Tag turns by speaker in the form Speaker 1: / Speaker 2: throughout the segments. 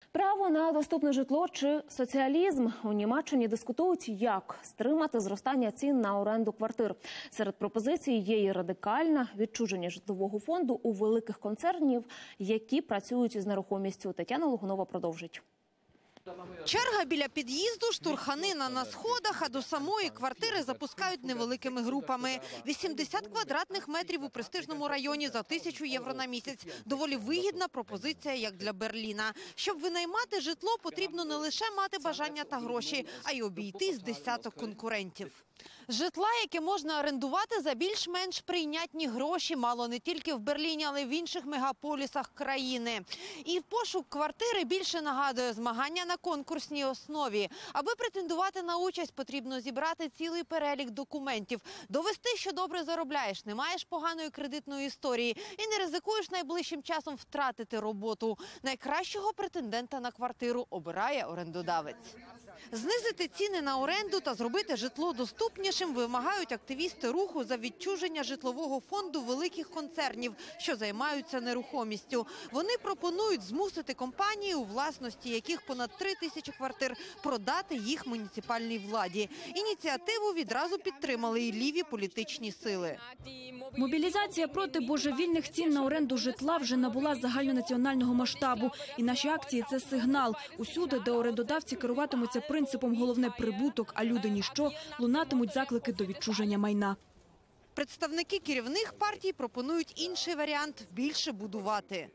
Speaker 1: Право на доступне житло чи соціалізм? У Німеччині дискутують, як стримати зростання цін на оренду квартир. Серед пропозицій є і радикальна – відчуження житлового фонду у великих концернів, які працюють із нерухомістю. Тетяна Логунова продовжить.
Speaker 2: Черга біля під'їзду, штурханина на сходах, а до самої квартири запускають невеликими групами. 80 квадратних метрів у престижному районі за 1000 євро на місяць. Доволі вигідна пропозиція, як для Берліна. Щоб винаймати житло, потрібно не лише мати бажання та гроші, а й обійтись десяток конкурентів. Житла, яке можна орендувати за більш-менш прийнятні гроші, мало не тільки в Берліні, але й в інших мегаполісах країни. І пошук квартири більше нагадує змагання на конкурсній основі. Аби претендувати на участь, потрібно зібрати цілий перелік документів. Довести, що добре заробляєш, не маєш поганої кредитної історії і не ризикуєш найближчим часом втратити роботу. Найкращого претендента на квартиру обирає орендодавець. Знизити ціни на оренду та зробити житло доступнішим вимагають активісти руху за відчуження житлового фонду великих концернів, що займаються нерухомістю. Вони пропонують змусити компанії, у власності яких понад 3000 квартир, продати їх муніципальній владі. Ініціативу відразу підтримали і ліві політичні сили.
Speaker 3: Мобілізація проти божевільних цін на оренду житла вже набула загальнонаціонального масштабу. І наші акції – це сигнал. Усюди, де орендодавці керуватимуться принципом «головне – прибуток, а люди – ніщо», лунатимуть заклики до відчуження майна.
Speaker 2: Представники керівних партій пропонують інший варіант – більше будувати.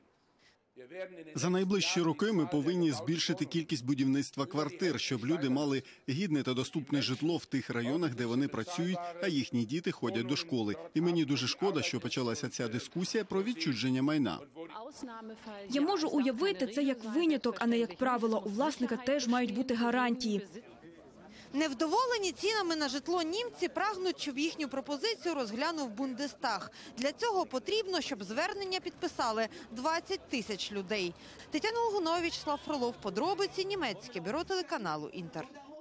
Speaker 4: За найближчі роки ми повинні збільшити кількість будівництва квартир, щоб люди мали гідне та доступне житло в тих районах, де вони працюють, а їхні діти ходять до школи. І мені дуже шкода, що почалася ця дискусія про відчуження майна.
Speaker 3: Я можу уявити це як виняток, а не як правило. У власника теж мають бути гарантії.
Speaker 2: Невдоволені цінами на житло німці прагнуть, щоб їхню пропозицію розглянув Бундестаг. Для цього потрібно, щоб звернення підписали 20 000 людей. Тетяна Логунова, Вячеслав Фролов. Подробиці. Німецьке бюро телеканалу «Інтер».